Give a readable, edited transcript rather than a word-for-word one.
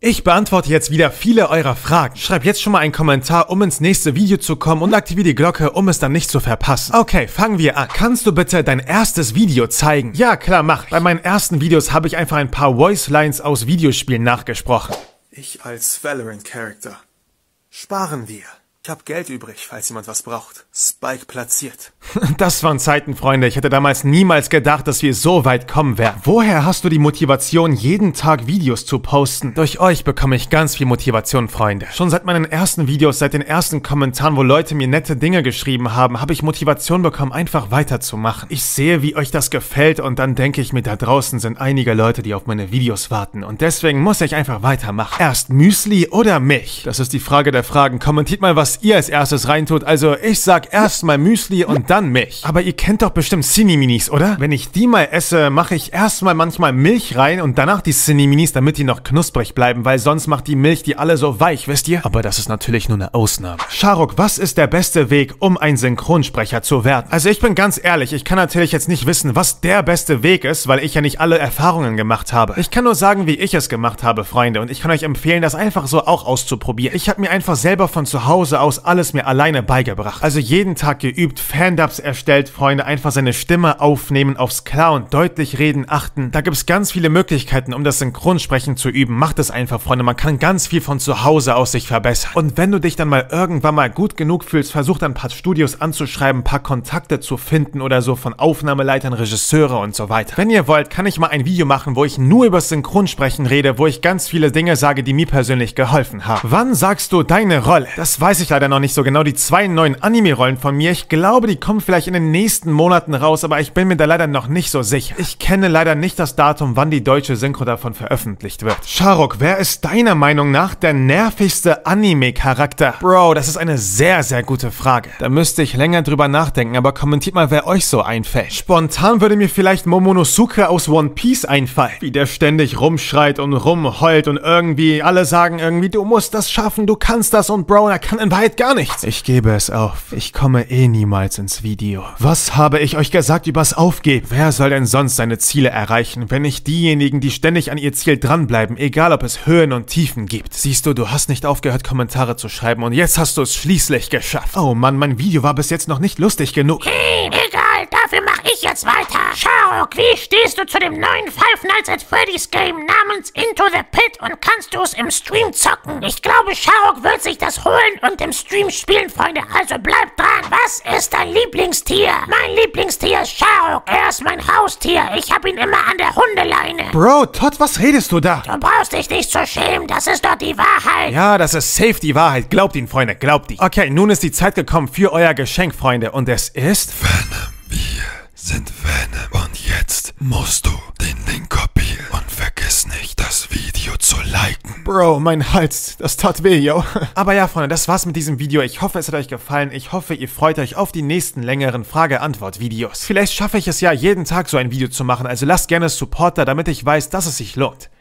Ich beantworte jetzt wieder viele eurer Fragen. Schreib jetzt schon mal einen Kommentar, um ins nächste Video zu kommen und aktiviere die Glocke, um es dann nicht zu verpassen. Okay, fangen wir an. Kannst du bitte dein erstes Video zeigen? Ja, klar, mach ich. Bei meinen ersten Videos habe ich einfach ein paar Voice-Lines aus Videospielen nachgesprochen. Ich als Valorant-Charakter. Sparen wir. Ich hab Geld übrig, falls jemand was braucht. Spike platziert. Das waren Zeiten, Freunde. Ich hätte damals niemals gedacht, dass wir so weit kommen werden. Woher hast du die Motivation, jeden Tag Videos zu posten? Durch euch bekomme ich ganz viel Motivation, Freunde. Schon seit meinen ersten Videos, seit den ersten Kommentaren, wo Leute mir nette Dinge geschrieben haben, habe ich Motivation bekommen, einfach weiterzumachen. Ich sehe, wie euch das gefällt und dann denke ich mir, da draußen sind einige Leute, die auf meine Videos warten. Und deswegen muss ich einfach weitermachen. Erst Müsli oder Milch? Das ist die Frage der Fragen. Kommentiert mal, was ihr als erstes reintut. Also ich sag erstmal Müsli und dann Milch. Aber ihr kennt doch bestimmt Cinni-Minis, oder? Wenn ich die mal esse, mache ich erstmal manchmal Milch rein und danach die Cinni-Minis, damit die noch knusprig bleiben, weil sonst macht die Milch die alle so weich, wisst ihr? Aber das ist natürlich nur eine Ausnahme. Sharuk, was ist der beste Weg, um ein Synchronsprecher zu werden? Also ich bin ganz ehrlich, ich kann natürlich jetzt nicht wissen, was der beste Weg ist, weil ich ja nicht alle Erfahrungen gemacht habe. Ich kann nur sagen, wie ich es gemacht habe, Freunde, und ich kann euch empfehlen, das einfach so auch auszuprobieren. Ich habe mir einfach selber von zu Hause aus alles mir alleine beigebracht. Also jeden Tag geübt, Fan-Dubs erstellt, Freunde, einfach seine Stimme aufnehmen, aufs Klar und deutlich reden achten. Da gibt es ganz viele Möglichkeiten, um das Synchronsprechen zu üben. Macht es einfach, Freunde, man kann ganz viel von zu Hause aus sich verbessern. Und wenn du dich dann mal irgendwann mal gut genug fühlst, versuch dann ein paar Studios anzuschreiben, ein paar Kontakte zu finden oder so von Aufnahmeleitern, Regisseure und so weiter. Wenn ihr wollt, kann ich mal ein Video machen, wo ich nur über Synchronsprechen rede, wo ich ganz viele Dinge sage, die mir persönlich geholfen haben. Wann sagst du deine Rolle? Das weiß ich leider noch nicht so genau. Die 2 neuen Anime-Rollen von mir, ich glaube, die kommen vielleicht in den nächsten Monaten raus, aber ich bin mir da leider noch nicht so sicher. Ich kenne leider nicht das Datum, wann die deutsche Synchro davon veröffentlicht wird. Sharuk, wer ist deiner Meinung nach der nervigste Anime-Charakter? Bro, das ist eine sehr, sehr gute Frage. Da müsste ich länger drüber nachdenken, aber kommentiert mal, wer euch so einfällt. Spontan würde mir vielleicht Momonosuke aus One Piece einfallen. Wie der ständig rumschreit und rumheult und irgendwie alle sagen irgendwie, du musst das schaffen, du kannst das und Bro, er kann in Wahrheit gar nichts. Ich gebe es auf. Ich komme eh niemals ins Video. Was habe ich euch gesagt übers Aufgeben? Wer soll denn sonst seine Ziele erreichen, wenn nicht diejenigen, die ständig an ihr Ziel dranbleiben, egal ob es Höhen und Tiefen gibt? Siehst du, du hast nicht aufgehört, Kommentare zu schreiben und jetzt hast du es schließlich geschafft. Oh Mann, mein Video war bis jetzt noch nicht lustig genug. Hey, egal, dafür mache ich jetzt weiter. Sharuk, wie stehst du zu dem neuen Five Nights at Freddy's Game namens Into the Pit und kannst du es im Stream zocken? Ich glaube, Sharuk wird sich das holen und im Stream spielen, Freunde, also bleibt dran. Was ist dein Lieblingstier? Mein Lieblingstier ist Sharuk. Er ist mein Haustier. Ich habe ihn immer an der Hundeleine. Bro, Todd, was redest du da? Du brauchst dich nicht zu schämen, das ist doch die Wahrheit. Ja, das ist safe die Wahrheit. Glaubt ihn, Freunde, glaubt ihn. Okay, nun ist die Zeit gekommen für euer Geschenk, Freunde. Und es ist... Venom, wir sind Venom. Und jetzt musst du den Link kopieren. Und vergiss nicht, das Video zu liken. Bro, mein Hals, das tat weh, yo. Aber ja, Freunde, das war's mit diesem Video. Ich hoffe, es hat euch gefallen. Ich hoffe, ihr freut euch auf die nächsten längeren Frage-Antwort-Videos. Vielleicht schaffe ich es ja, jeden Tag so ein Video zu machen. Also lasst gerne Support da, damit ich weiß, dass es sich lohnt.